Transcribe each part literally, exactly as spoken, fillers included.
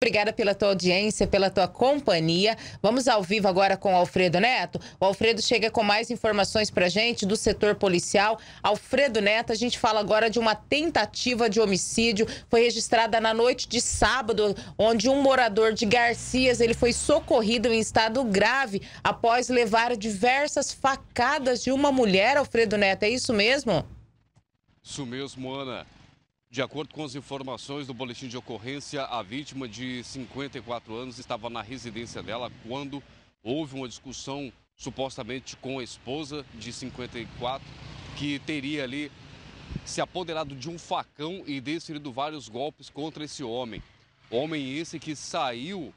obrigada pela tua audiência, pela tua companhia. Vamos ao vivo agora com o Alfredo Neto. O Alfredo chega com mais informações pra gente do setor policial. Alfredo Neto, a gente fala agora de uma tentativa de homicídio. Foi registrada na noite de sábado, onde um morador de Garcias, ele foi socorrido em estado grave após levar diversas facadas de uma mulher. Alfredo Neto, é isso mesmo? Isso mesmo, Ana. De acordo com as informações do boletim de ocorrência, a vítima de cinquenta e quatro anos estava na residência dela quando houve uma discussão supostamente com a esposa de cinquenta e quatro, que teria ali se apoderado de um facão e desferido vários golpes contra esse homem. Homem esse que saiu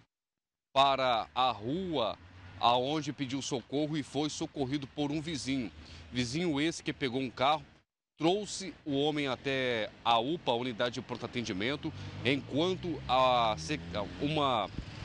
para a rua aonde pediu socorro e foi socorrido por um vizinho. Vizinho esse que pegou um carro, trouxe o homem até a U P A, a Unidade de Pronto Atendimento, enquanto a, uma,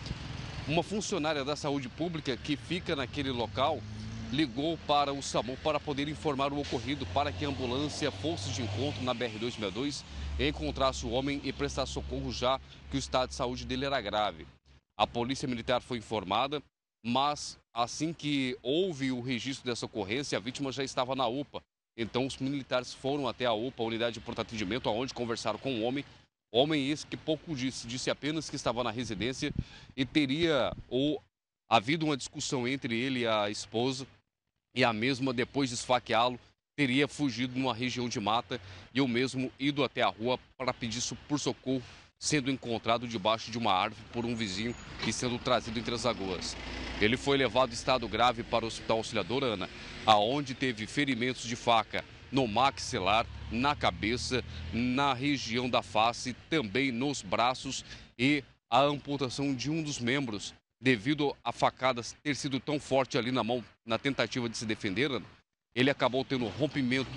uma funcionária da saúde pública que fica naquele local ligou para o SAMU para poder informar o ocorrido, para que a ambulância fosse de encontro na B R duzentos e sessenta e dois, encontrasse o homem e prestasse socorro, já que o estado de saúde dele era grave. A Polícia Militar foi informada, mas assim que houve o registro dessa ocorrência, a vítima já estava na U P A. Então, os militares foram até a U P A, a Unidade de Pronto Atendimento, onde conversaram com o homem. Homem esse que pouco disse, disse apenas que estava na residência e teria ou havido uma discussão entre ele e a esposa, e a mesma, depois de esfaqueá-lo, teria fugido numa região de mata e o mesmo ido até a rua para pedir por socorro, sendo encontrado debaixo de uma árvore por um vizinho e sendo trazido entre as lagoas. Ele foi levado em estado grave para o Hospital Auxiliador, Ana, aonde teve ferimentos de faca no maxilar, na cabeça, na região da face, também nos braços e a amputação de um dos membros, devido a facadas ter sido tão forte ali na mão, na tentativa de se defender, Ana. Ele acabou tendo rompimento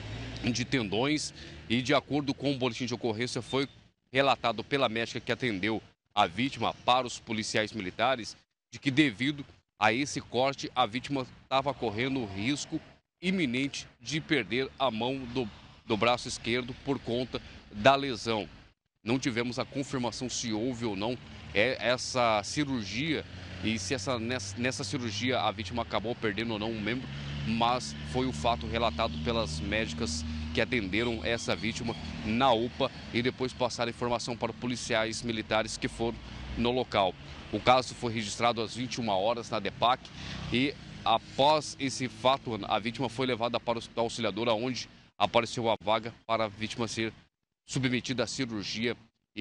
de tendões e, de acordo com o boletim de ocorrência, foi relatado pela médica que atendeu a vítima para os policiais militares, de que devido a esse corte, a vítima estava correndo risco iminente de perder a mão do, do braço esquerdo por conta da lesão. Não tivemos a confirmação se houve ou não é, essa cirurgia e se essa, nessa, nessa cirurgia a vítima acabou perdendo ou não um membro, mas foi o fato relatado pelas médicas que atenderam essa vítima na U P A e depois passaram informação para policiais militares que foram no local. O caso foi registrado às vinte e uma horas na DEPAC e, após esse fato, a vítima foi levada para o Hospital Auxiliador, onde apareceu a vaga para a vítima ser submetida à cirurgia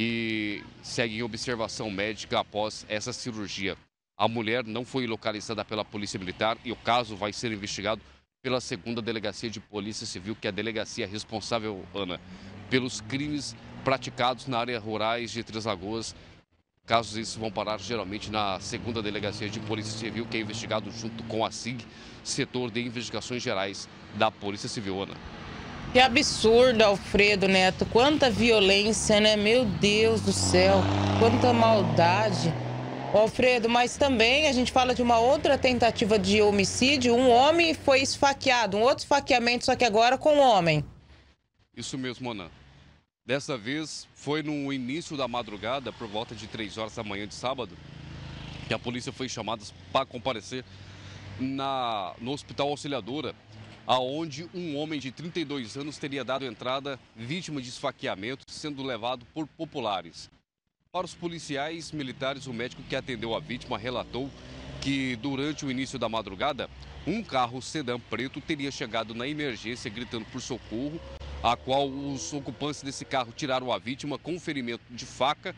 e segue em observação médica após essa cirurgia. A mulher não foi localizada pela Polícia Militar e o caso vai ser investigado pela segunda Delegacia de Polícia Civil, que é a delegacia responsável, Ana, pelos crimes praticados na área rurais de Três Lagoas. Casos esses vão parar geralmente na segunda Delegacia de Polícia Civil, que é investigado junto com a S I G, Setor de Investigações Gerais da Polícia Civil, Ana. Que absurdo, Alfredo Neto. Quanta violência, né? Meu Deus do céu. Quanta maldade. Alfredo, mas também a gente fala de uma outra tentativa de homicídio. Um homem foi esfaqueado, um outro esfaqueamento, só que agora com um homem. Isso mesmo, Ana. Dessa vez foi no início da madrugada, por volta de três horas da manhã de sábado, que a polícia foi chamada para comparecer na, no Hospital Auxiliadora, aonde um homem de trinta e dois anos teria dado entrada vítima de esfaqueamento, sendo levado por populares. Para os policiais militares, o médico que atendeu a vítima relatou que durante o início da madrugada, um carro sedã preto teria chegado na emergência gritando por socorro, a qual os ocupantes desse carro tiraram a vítima com ferimento de faca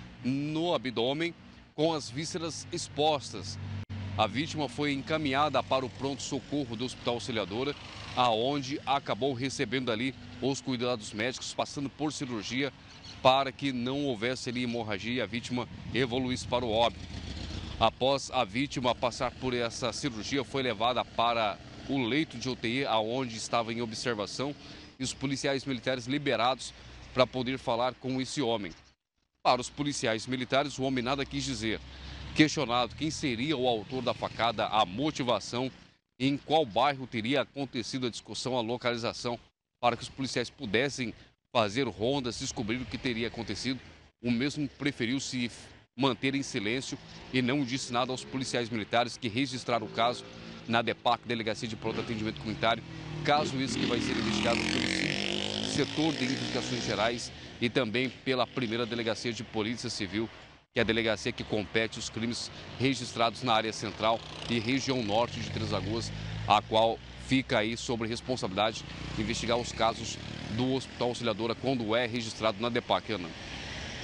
no abdômen, com as vísceras expostas. A vítima foi encaminhada para o pronto-socorro do Hospital Auxiliadora, aonde acabou recebendo ali os cuidados médicos, passando por cirurgia para que não houvesse ali hemorragia e a vítima evoluísse para o óbito. Após a vítima passar por essa cirurgia, foi levada para o leito de U T I, aonde estava em observação, e os policiais militares liberados para poder falar com esse homem. Para os policiais militares, o homem nada quis dizer. Questionado quem seria o autor da facada, a motivação, em qual bairro teria acontecido a discussão, a localização, para que os policiais pudessem fazer rondas, descobrir o que teria acontecido, o mesmo preferiu se manter em silêncio e não disse nada aos policiais militares que registraram o caso na DEPAC, Delegacia de Pronto Atendimento Comunitário. Caso esse que vai ser investigado pelo Setor de Investigações Gerais e também pela primeira Delegacia de Polícia Civil, que é a delegacia que compete os crimes registrados na área central e região norte de Três Lagoas, a qual fica aí sobre responsabilidade de investigar os casos do Hospital Auxiliadora quando é registrado na DEPAC, Ana.